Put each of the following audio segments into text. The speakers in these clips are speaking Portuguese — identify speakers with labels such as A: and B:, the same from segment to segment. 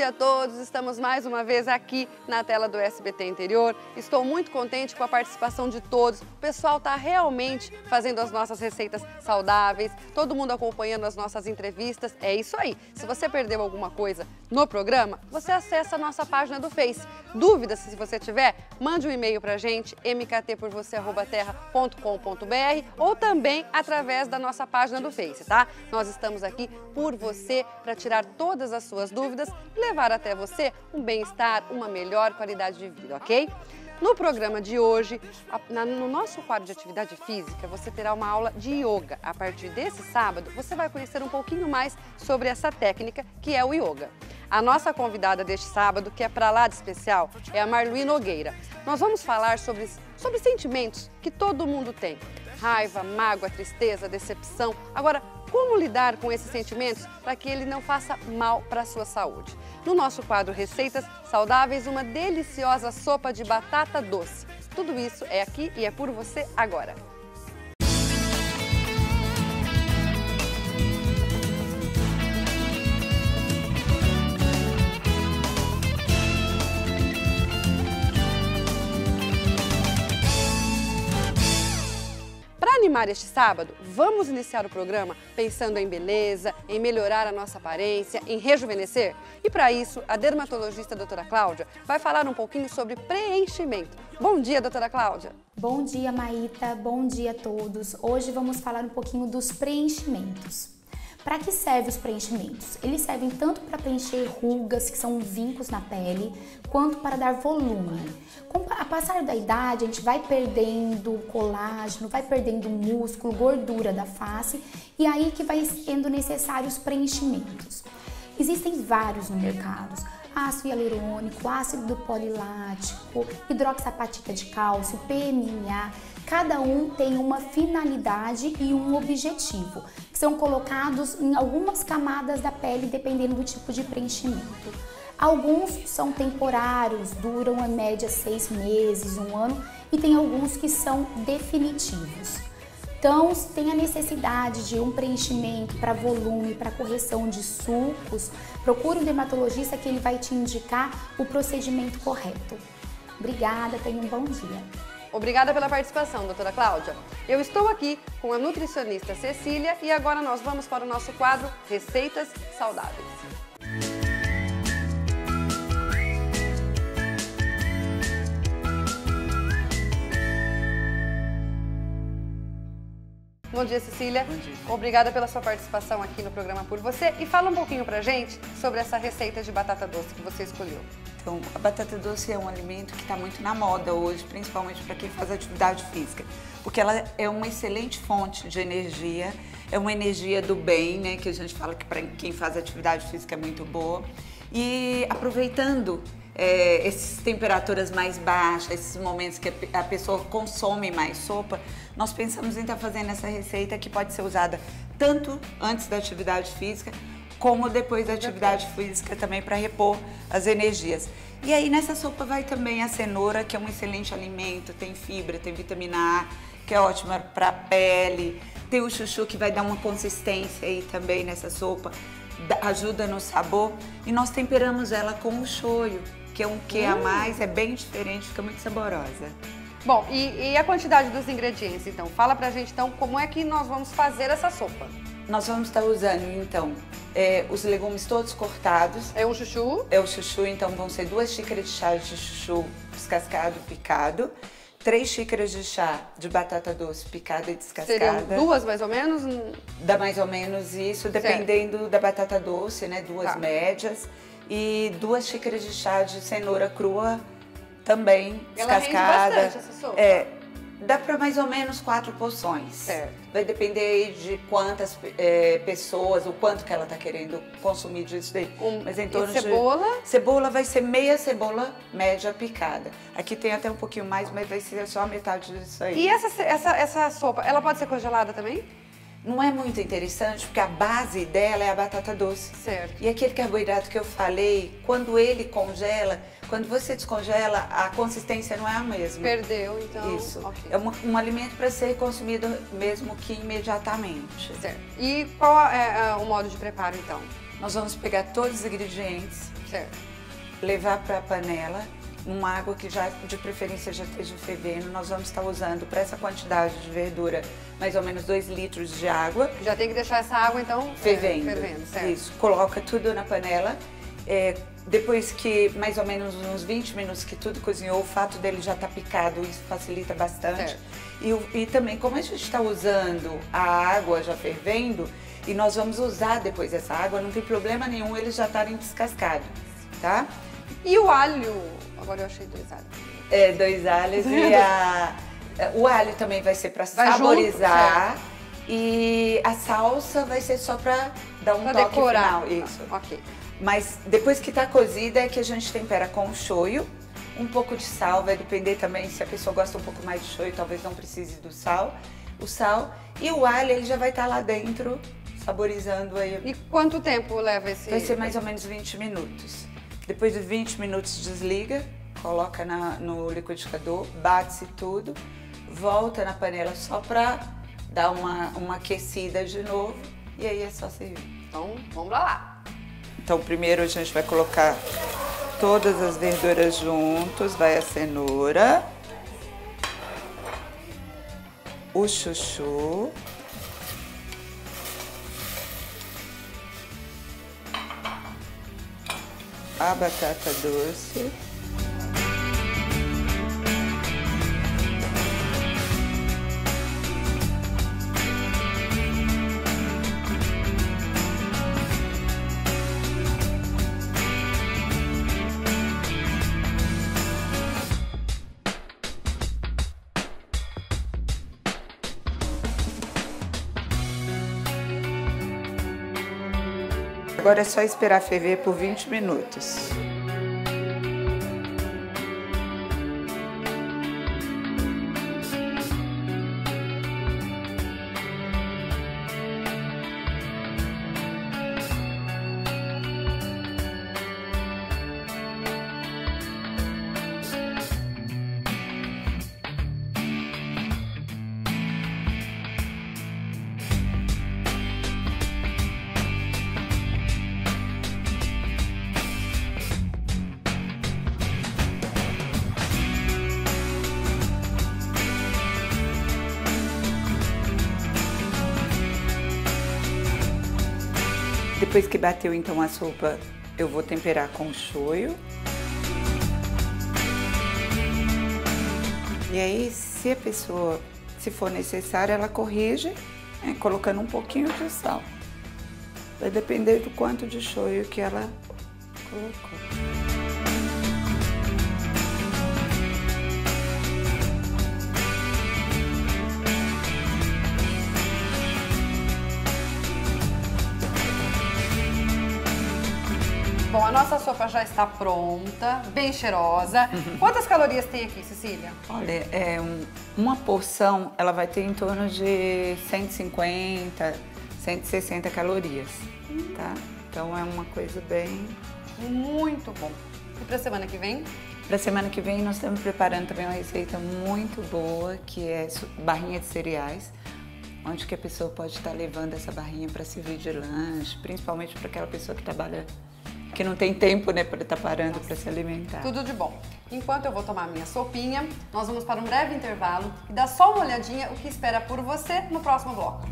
A: a todos, estamos mais uma vez aqui na tela do SBT Interior. Estou muito contente com a participação de todos. O pessoal está realmente fazendo as nossas receitas saudáveis, todo mundo acompanhando as nossas entrevistas. É isso aí. Se você perdeu alguma coisa no programa, você acessa a nossa página do Face. Dúvidas, se você tiver, mande um e-mail para a gente, mktporvocê@terra.com.br ou também através da nossa página do Face, tá? Nós estamos aqui por você para tirar todas as suas dúvidas e levar até você um bem-estar, uma melhor qualidade de vida, ok? No programa de hoje, no nosso quadro de atividade física, você terá uma aula de yoga. A partir desse sábado, você vai conhecer um pouquinho mais sobre essa técnica que é o yoga. A nossa convidada deste sábado, que é para lá de especial, é a Marluí Nogueira. Nós vamos falar sobre sentimentos que todo mundo tem. Raiva, mágoa, tristeza, decepção. Agora, como lidar com esses sentimentos para que ele não faça mal para a sua saúde? No nosso quadro Receitas Saudáveis, uma deliciosa sopa de batata doce. Tudo isso é aqui e é por você agora. Para animar este sábado, vamos iniciar o programa pensando em beleza, em melhorar a nossa aparência, em rejuvenescer? E para isso, a dermatologista doutora Cláudia vai falar um pouquinho sobre preenchimento. Bom dia, doutora Cláudia.
B: Bom dia, Maíta. Bom dia a todos. Hoje vamos falar um pouquinho dos preenchimentos. Para que servem os preenchimentos? Eles servem tanto para preencher rugas, que são vincos na pele, quanto para dar volume. Com a passar da idade, a gente vai perdendo colágeno, vai perdendo músculo, gordura da face, e aí que vai sendo necessários preenchimentos. Existem vários no mercado. Ácido hialurônico, ácido polilático, hidroxapatita de cálcio, PMMA, cada um tem uma finalidade e um objetivo, que são colocados em algumas camadas da pele, dependendo do tipo de preenchimento. Alguns são temporários, duram em média 6 meses, 1 ano, e tem alguns que são definitivos. Então, se tem a necessidade de um preenchimento para volume, para correção de sulcos, procure um dermatologista que ele vai te indicar o procedimento correto. Obrigada, tenha um bom dia.
A: Obrigada pela participação, doutora Cláudia. Eu estou aqui com a nutricionista Cecília e agora nós vamos para o nosso quadro Receitas Saudáveis. Bom dia, Cecília.
C: Bom dia.
A: Obrigada pela sua participação aqui no programa Por Você. E fala um pouquinho pra gente sobre essa receita de batata doce que você escolheu.
C: Então, a batata doce é um alimento que está muito na moda hoje, principalmente para quem faz atividade física, porque ela é uma excelente fonte de energia, é uma energia do bem, né, que a gente fala que para quem faz atividade física é muito boa. E aproveitando essas temperaturas mais baixas, esses momentos que a pessoa consome mais sopa, nós pensamos em estar fazendo essa receita que pode ser usada tanto antes da atividade física, como depois da atividade física também para repor as energias. E aí nessa sopa vai também a cenoura, que é um excelente alimento, tem fibra, tem vitamina A, que é ótima para a pele, tem o chuchu que vai dar uma consistência aí também nessa sopa, ajuda no sabor, e nós temperamos ela com o shoyu, que é um quê a mais, é bem diferente, fica muito saborosa.
A: Bom, e a quantidade dos ingredientes, então? Fala pra gente, então, como é que nós vamos fazer essa sopa?
C: Nós vamos estar usando, então, os legumes todos cortados.
A: É um chuchu?
C: É o chuchu, então vão ser 2 xícaras de chá de chuchu descascado e picado, 3 xícaras de chá de batata doce picada e descascada.
A: Seriam 2 mais ou menos?
C: Dá mais ou menos isso, dependendo da batata doce, né? 2 médias. E 2 xícaras de chá de cenoura crua também descascada.
A: Ela rende bastante essa sopa?
C: Dá para mais ou menos 4 porções.
A: Certo.
C: Vai depender de quantas pessoas, o quanto que ela tá querendo consumir disso daí. Mas em torno
A: cebola?
C: Cebola vai ser meia cebola média picada. Aqui tem até um pouquinho mais, mas vai ser só a metade disso aí.
A: E essa sopa, ela pode ser congelada também?
C: Não é muito interessante, porque a base dela é a batata doce.
A: Certo.
C: E aquele carboidrato que eu falei, quando ele congela, quando você descongela, a consistência não é a mesma.
A: Perdeu, então.
C: Isso.
A: Okay.
C: É um alimento para ser consumido mesmo que imediatamente.
A: Certo. E qual é o modo de preparo, então?
C: Nós vamos pegar todos os ingredientes,
A: Certo.
C: levar para a panela, uma água que já, de preferência, já esteja fervendo. Nós vamos estar usando para essa quantidade de verdura, mais ou menos 2 litros de água.
A: Já tem que deixar essa água, então,
C: Fervendo.
A: fervendo, certo.
C: Isso, coloca tudo na panela. Depois que mais ou menos uns 20 minutos que tudo cozinhou, o fato dele já estar picado, isso facilita bastante. E também, como a gente está usando a água já fervendo, e nós vamos usar depois essa água, não tem problema nenhum eles já estarem descascados, tá?
A: E o alho? Agora eu achei 2 alhos.
C: 2 alhos e o alho também vai ser para saborizar.
A: Junto,
C: e a salsa vai ser só para dar um toque
A: decorar.
C: final. Isso.
A: Ok.
C: Mas depois que tá cozida é que a gente tempera com o shoyu, um pouco de sal, vai depender também se a pessoa gosta um pouco mais de shoyu, talvez não precise do sal. O sal e o alho ele já vai estar lá dentro, saborizando aí.
A: E quanto tempo leva esse...
C: Vai ser mais ou menos 20 minutos. Depois de 20 minutos desliga, coloca no liquidificador, bate-se tudo, volta na panela só para dar uma aquecida de novo e aí é só servir.
A: Então, vamos lá.
C: Então, primeiro a gente vai colocar todas as verduras juntos, vai a cenoura, o chuchu, a batata doce, agora é só esperar ferver por 20 minutos. Depois que bateu então a sopa, eu vou temperar com o shoyu. E aí, se a pessoa, se for necessário, ela corrige, colocando um pouquinho de sal. Vai depender do quanto de shoyu que ela colocou.
A: Bom, a nossa sopa já está pronta, bem cheirosa. Quantas calorias tem aqui, Cecília?
C: Olha, uma porção, ela vai ter em torno de 150, 160 calorias, tá? Então é uma coisa bem...
A: Muito bom. E para a semana que vem?
C: Para a semana que vem nós estamos preparando também uma receita muito boa, que é barrinha de cereais, onde que a pessoa pode estar levando essa barrinha para servir de lanche, principalmente para aquela pessoa que trabalha, que não tem tempo, né, para estar parando para se alimentar.
A: Tudo de bom. Enquanto eu vou tomar minha sopinha, nós vamos para um breve intervalo e dar só uma olhadinha o que espera por você no próximo bloco.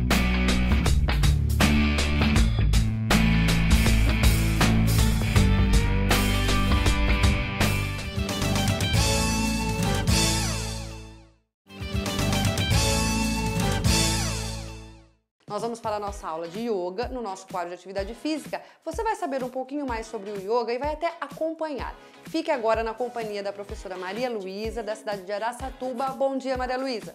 A: Nós vamos para a nossa aula de yoga no nosso quadro de atividade física. Você vai saber um pouquinho mais sobre o yoga e vai até acompanhar. Fique agora na companhia da professora Maria Luísa, da cidade de Araçatuba. Bom dia, Maria Luísa.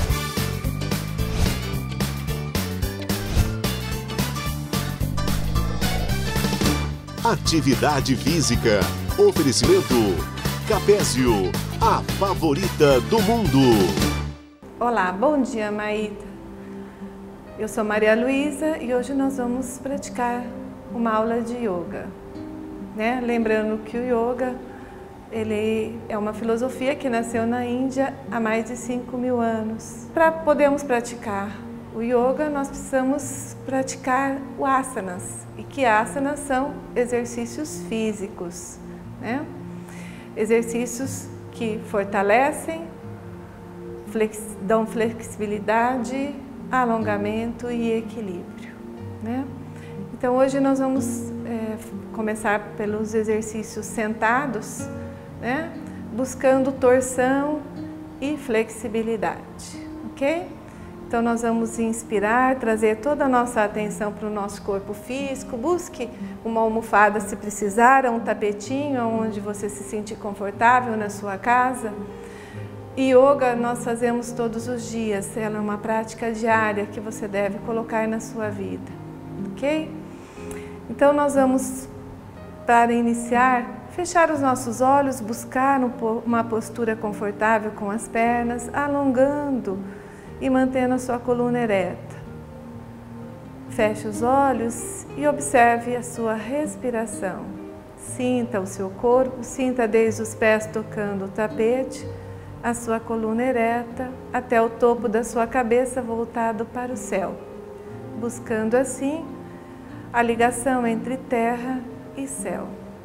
D: Atividade física. Oferecimento Capésio, a favorita do mundo.
E: Olá, bom dia, Maíta. Eu sou Maria Luísa e hoje nós vamos praticar uma aula de yoga, né? Lembrando que o yoga ele é uma filosofia que nasceu na Índia há mais de 5.000 anos. Para podermos praticar o yoga, nós precisamos praticar o asanas. E que asanas são exercícios físicos, né? Exercícios que fortalecem, dão flexibilidade, alongamento e equilíbrio, né? Então hoje nós vamos começar pelos exercícios sentados, né? Buscando torção e flexibilidade, ok? Então nós vamos inspirar, trazer toda a nossa atenção para o nosso corpo físico. Busque uma almofada se precisar, um tapetinho onde você se sentir confortável na sua casa. Yoga nós fazemos todos os dias, ela é uma prática diária que você deve colocar na sua vida, ok? Então nós vamos, para iniciar, fechar os nossos olhos, buscar uma postura confortável com as pernas, alongando e mantendo a sua coluna ereta. Feche os olhos e observe a sua respiração. Sinta o seu corpo, sinta desde os pés tocando o tapete, a sua coluna ereta, até o topo da sua cabeça voltado para o céu, buscando assim a ligação entre terra e céu.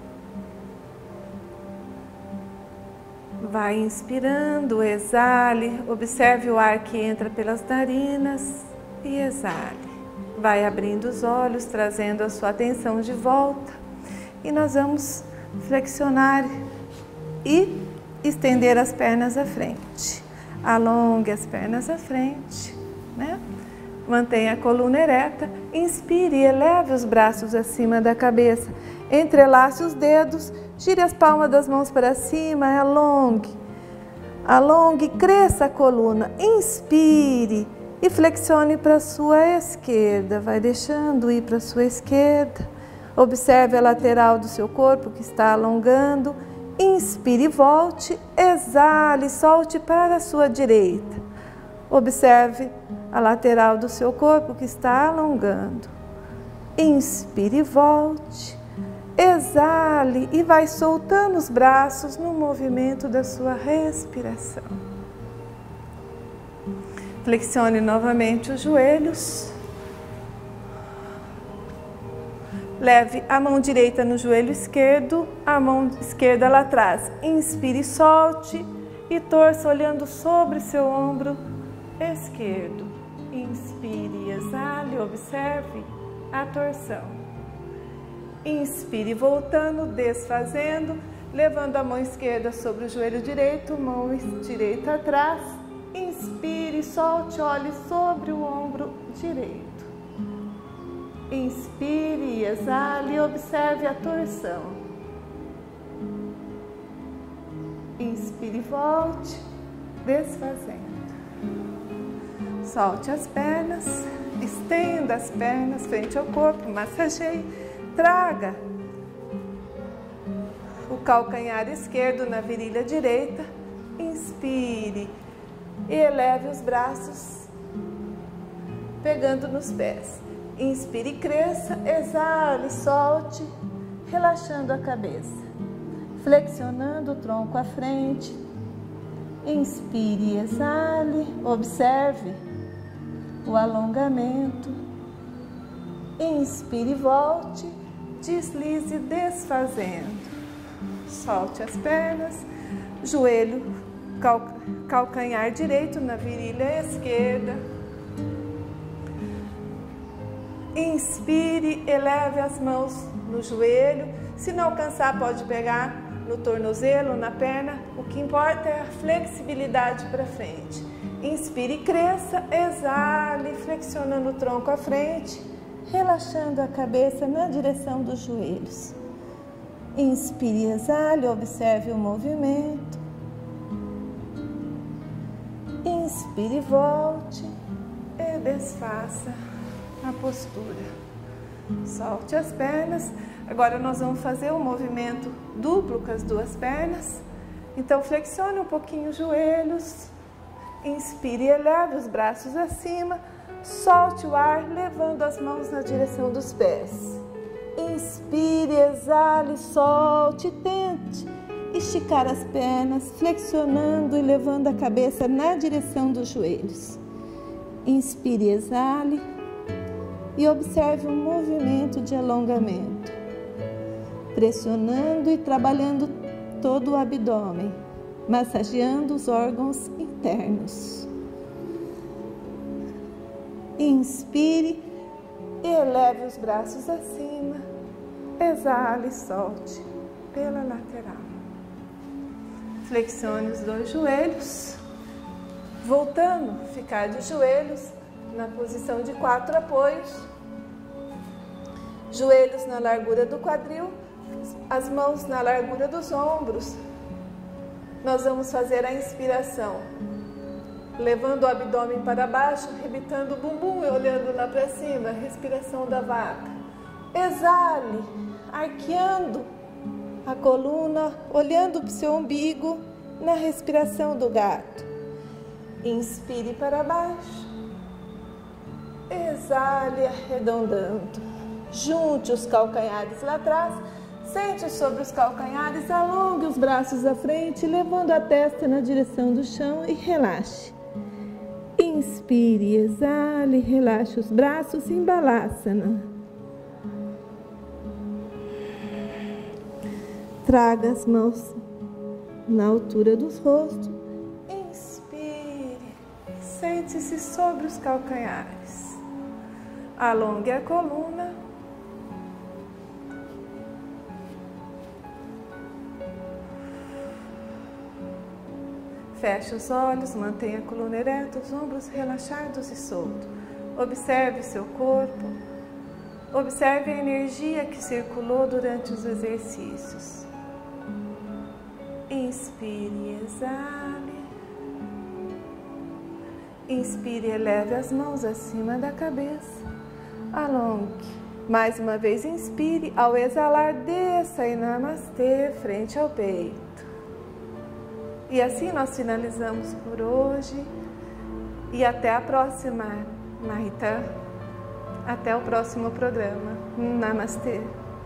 E: Vai inspirando, exale, observe o ar que entra pelas narinas e exale. Vai abrindo os olhos, trazendo a sua atenção de volta e nós vamos flexionar e estender as pernas à frente. Alongue as pernas à frente, né? Mantenha a coluna ereta, inspire e eleve os braços acima da cabeça. Entrelace os dedos, gire as palmas das mãos para cima, alongue. Alongue, cresça a coluna, inspire e flexione para a sua esquerda. Vai deixando ir para a sua esquerda. Observe a lateral do seu corpo que está alongando. Inspire e volte, exale, solte para a sua direita. Observe a lateral do seu corpo que está alongando. Inspire e volte, exale e vai soltando os braços no movimento da sua respiração. Flexione novamente os joelhos. Leve a mão direita no joelho esquerdo, a mão esquerda lá atrás. Inspire e solte e torça olhando sobre seu ombro esquerdo. Inspire e exale, observe a torção. Inspire voltando, desfazendo, levando a mão esquerda sobre o joelho direito, mão direita atrás. Inspire, solte, olhe sobre o ombro direito. Inspire e exale, observe a torção. Inspire e volte, desfazendo. Solte as pernas, estenda as pernas frente ao corpo, massageie, traga o calcanhar esquerdo na virilha direita. Inspire e eleve os braços, pegando nos pés. Inspire e cresça, exale, solte, relaxando a cabeça, flexionando o tronco à frente. Inspire e exale, observe o alongamento. Inspire e volte, deslize desfazendo. Solte as pernas, joelho, calcanhar direito na virilha esquerda. Inspire, eleve as mãos no joelho. Se não alcançar, pode pegar no tornozelo, na perna. O que importa é a flexibilidade para frente. Inspire e cresça, exale, flexionando o tronco à frente, relaxando a cabeça na direção dos joelhos. Inspire e exale, observe o movimento. Inspire e volte e desfaça a postura. Solte as pernas. Agora nós vamos fazer um movimento duplo com as duas pernas. Então flexione um pouquinho os joelhos. Inspire e eleve os braços acima. Solte o ar, levando as mãos na direção dos pés. Inspire, exale, solte, tente esticar as pernas, flexionando e levando a cabeça na direção dos joelhos. Inspire e exale. E observe um movimento de alongamento, pressionando e trabalhando todo o abdômen, massageando os órgãos internos. Inspire e eleve os braços acima. Exale e solte pela lateral. Flexione os dois joelhos. Voltando, ficar de joelhos na posição de 4 apoios. Joelhos na largura do quadril, as mãos na largura dos ombros. Nós vamos fazer a inspiração, levando o abdômen para baixo, rebitando o bumbum e olhando lá para cima, respiração da vaca. Exale, arqueando a coluna, olhando para o seu umbigo, na respiração do gato. Inspire para baixo, exale, arredondando. Junte os calcanhares lá atrás, sente sobre os calcanhares, alongue os braços à frente, levando a testa na direção do chão e relaxe. Inspire, exale, relaxe os braços em Balasana. Traga as mãos na altura dos rostos. Inspire, sente-se sobre os calcanhares. Alongue a coluna. Feche os olhos, mantenha a coluna ereta, os ombros relaxados e soltos. Observe seu corpo. Observe a energia que circulou durante os exercícios. Inspire, exale. Inspire, eleve as mãos acima da cabeça. Alongue. Mais uma vez, inspire. Ao exalar, desça em Namastê, frente ao peito. E assim nós finalizamos por hoje. E até a próxima, Mahita. Até o próximo programa. Namastê.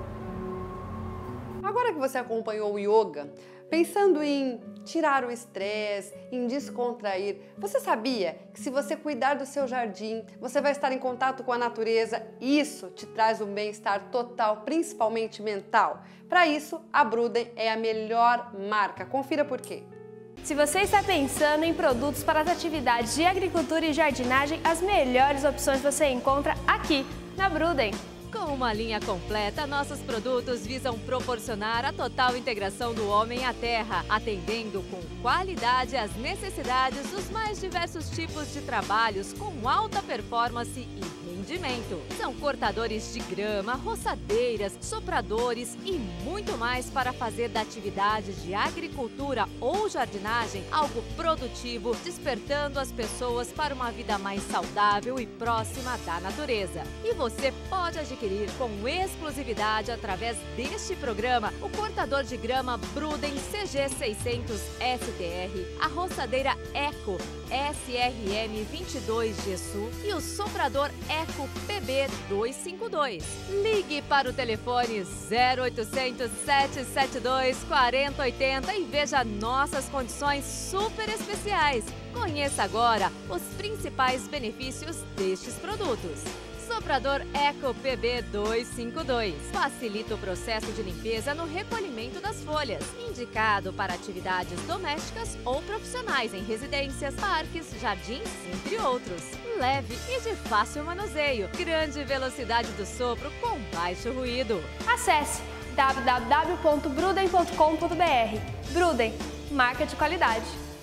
A: Agora que você acompanhou o yoga, pensando em tirar o estresse, em descontrair, você sabia que se você cuidar do seu jardim, você vai estar em contato com a natureza e isso te traz um bem-estar total, principalmente mental? Para isso, a Bruden é a melhor marca. Confira por quê.
F: Se você está pensando em produtos para as atividades de agricultura e jardinagem, as melhores opções você encontra aqui, na Bruden.
G: Com uma linha completa, nossos produtos visam proporcionar a total integração do homem à terra, atendendo com qualidade às necessidades dos mais diversos tipos de trabalhos com alta performance e rendimento. São cortadores de grama, roçadeiras, sopradores e muito mais para fazer da atividade de agricultura ou jardinagem algo produtivo, despertando as pessoas para uma vida mais saudável e próxima da natureza. E você pode adquirir com exclusividade através deste programa o cortador de grama Bruden CG600 STR, a roçadeira Eco SRM 22 GSU e o soprador Eco PB 252. Ligue para o telefone 0800 772 4080 e veja nossas condições super especiais. Conheça agora os principais benefícios destes produtos. Soprador Eco PB 252 facilita o processo de limpeza no recolhimento das folhas, indicado para atividades domésticas ou profissionais em residências, parques, jardins, entre outros. Leve e de fácil manuseio, grande velocidade do sopro com baixo ruído.
F: Acesse www.bruden.com.br. Bruden, marca de qualidade.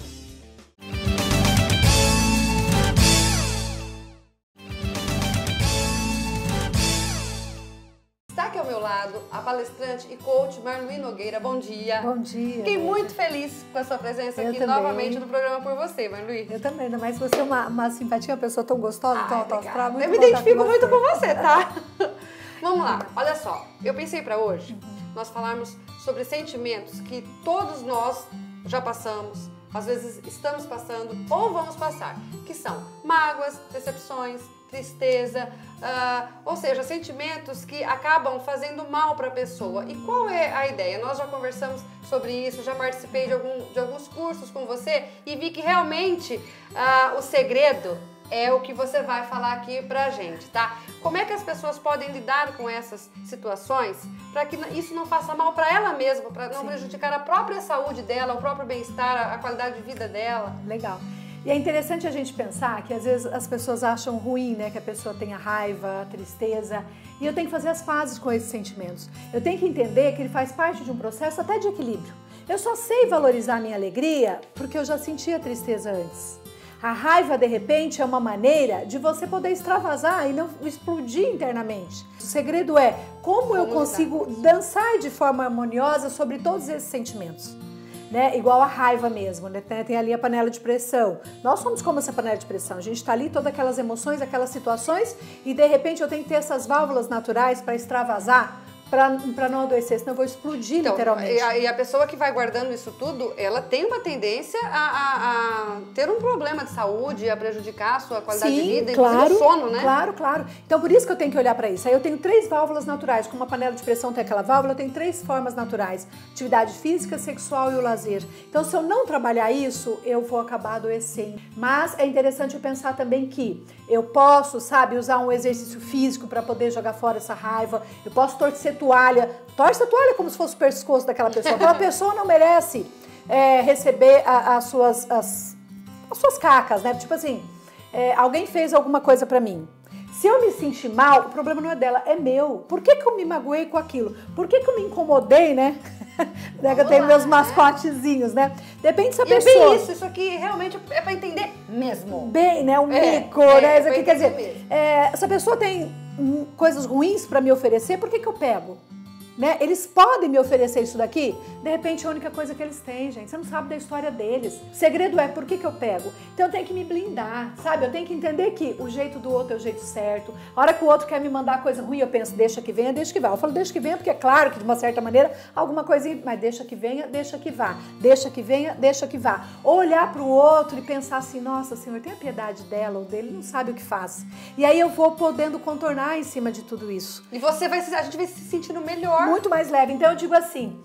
A: Está aqui ao meu lado a palestrante e coach Marluí Nogueira. Bom dia.
H: Bom dia.
A: Fiquei muito feliz com a sua presença aqui
H: também.
A: Novamente no programa por você, Marluí.
H: Eu também, ainda mais você é uma simpatia, uma pessoa tão gostosa, tão alta astral.
A: Eu me identifico muito com você, tá? Vamos lá, olha só. Eu pensei para hoje nós falarmos sobre sentimentos que todos nós já passamos, às vezes estamos passando ou vamos passar, que são mágoas, decepções, tristeza, ou seja, sentimentos que acabam fazendo mal para a pessoa. E qual é a ideia? Nós já conversamos sobre isso, já participei de alguns cursos com você e vi que realmente o segredo é o que você vai falar aqui pra gente, tá? Como é que as pessoas podem lidar com essas situações para que isso não faça mal para ela mesma, para não prejudicar a própria saúde dela, o próprio bem-estar, a qualidade de vida dela?
H: Legal. E é interessante a gente pensar que às vezes as pessoas acham ruim, né, que a pessoa tenha raiva, tristeza, e eu tenho que fazer as pazes com esses sentimentos. Eu tenho que entender que ele faz parte de um processo até de equilíbrio. Eu só sei valorizar a minha alegria porque eu já sentia tristeza antes. A raiva, de repente, é uma maneira de você poder extravasar e não explodir internamente. O segredo é como eu consigo dançar de forma harmoniosa sobre todos esses sentimentos. Né? Igual a raiva mesmo, né? Tem ali a panela de pressão. Nós somos como essa panela de pressão. A gente está ali, todas aquelas emoções, aquelas situações, e de repente eu tenho que ter essas válvulas naturais para extravasar, para não adoecer, senão eu vou explodir literalmente.
A: E a pessoa que vai guardando isso tudo, ela tem uma tendência a ter um problema de saúde, a prejudicar a sua qualidade de vida, inclusive o sono, né?
H: Claro. Então por isso que eu tenho que olhar para isso. Aí eu tenho 3 válvulas naturais, como uma panela de pressão tem aquela válvula, eu tenho 3 formas naturais: atividade física, sexual e o lazer. Então se eu não trabalhar isso, eu vou acabar adoecendo. Mas é interessante eu pensar também que eu posso, sabe, usar um exercício físico para poder jogar fora essa raiva, eu posso torcer toalha, torce a toalha como se fosse o pescoço daquela pessoa. Aquela pessoa não merece receber as suas cacas, né? Tipo assim, alguém fez alguma coisa pra mim. Se eu me sentir mal, o problema não é dela, é meu. Por que eu me magoei com aquilo? Por que eu me incomodei, né? Eu tenho meus mascotezinhos, né? Depende se a pessoa...
A: É bem isso aqui realmente é pra entender mesmo.
H: Bem, né? Um mico, né? Isso aqui quer dizer, se a pessoa tem coisas ruins pra me oferecer, por que eu pego? Né? Eles podem me oferecer isso daqui? De repente é a única coisa que eles têm, gente. Você não sabe da história deles. O segredo é por que eu pego? Então eu tenho que me blindar, sabe? Eu tenho que entender que o jeito do outro é o jeito certo. A hora que o outro quer me mandar coisa ruim, eu penso, deixa que venha, deixa que vá. Eu falo, deixa que venha, porque é claro que de uma certa maneira alguma coisa, mas deixa que venha, deixa que vá. Deixa que venha, deixa que vá. Ou olhar para o outro e pensar assim, nossa, Senhor, tenha piedade dela ou dele, não sabe o que faz. E aí eu vou podendo contornar em cima de tudo isso.
A: E a gente vai se sentindo melhor.
H: Muito mais leve. Então eu digo assim,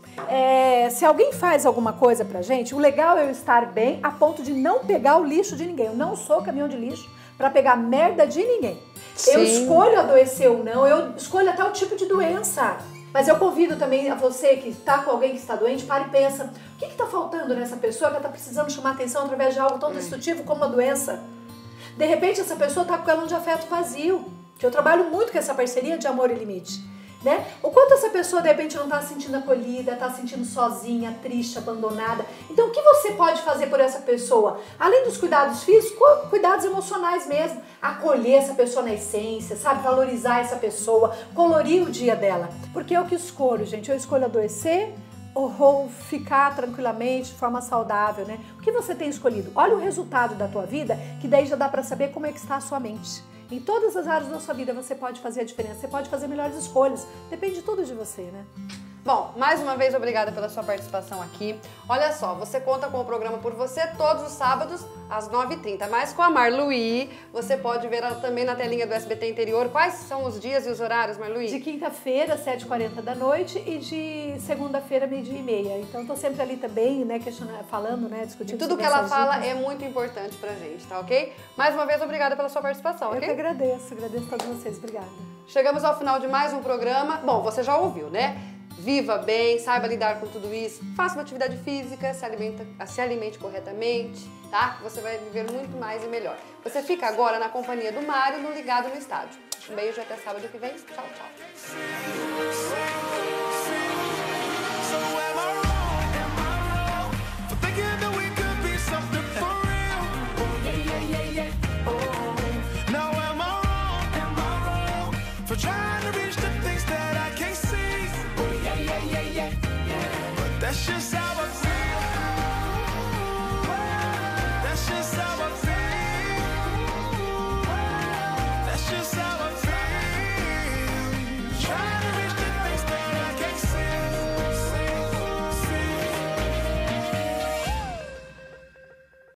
H: se alguém faz alguma coisa pra gente, o legal é eu estar bem a ponto de não pegar o lixo de ninguém. Eu não sou caminhão de lixo pra pegar merda de ninguém. Sim. Eu escolho adoecer ou não, eu escolho até o tipo de doença. Mas eu convido também a você que está com alguém que está doente, para e pensa, o que está faltando nessa pessoa que está precisando chamar atenção através de algo tão destrutivo como uma doença? De repente essa pessoa está com calão de afeto vazio, que eu trabalho muito com essa parceria de amor e limite. Né? O quanto essa pessoa de repente não está se sentindo acolhida, está se sentindo sozinha, triste, abandonada. Então o que você pode fazer por essa pessoa? Além dos cuidados físicos, cuidados emocionais mesmo. Acolher essa pessoa na essência, sabe? Valorizar essa pessoa, colorir o dia dela. Porque eu que escolho, gente. Eu escolho adoecer ou ficar tranquilamente, de forma saudável, né? O que você tem escolhido? Olha o resultado da tua vida, que daí já dá para saber como é que está a sua mente. Em todas as áreas da sua vida você pode fazer a diferença, você pode fazer melhores escolhas, depende tudo de você, né?
A: Bom, mais uma vez, obrigada pela sua participação aqui. Olha só, você conta com o programa Por Você todos os sábados às 9h30, mas com a Marluí, você pode ver ela também na telinha do SBT Interior. Quais são os dias e os horários, Marluí?
H: De quinta-feira, 7h40 da noite, e de segunda-feira, 12h30. Então, tô sempre ali também, né, falando, né, discutindo.
A: E tudo que ela fala é muito importante pra gente, tá ok? Mais uma vez, obrigada pela sua participação, ok?
H: Eu que agradeço a todos vocês, obrigada.
A: Chegamos ao final de mais um programa. Bom, você já ouviu, né? Viva bem, saiba lidar com tudo isso, faça uma atividade física, se alimente corretamente, tá? Você vai viver muito mais e melhor. Você fica agora na companhia do Mário no Ligado no Estádio. Um beijo até sábado que vem. Tchau, tchau.
I: That's just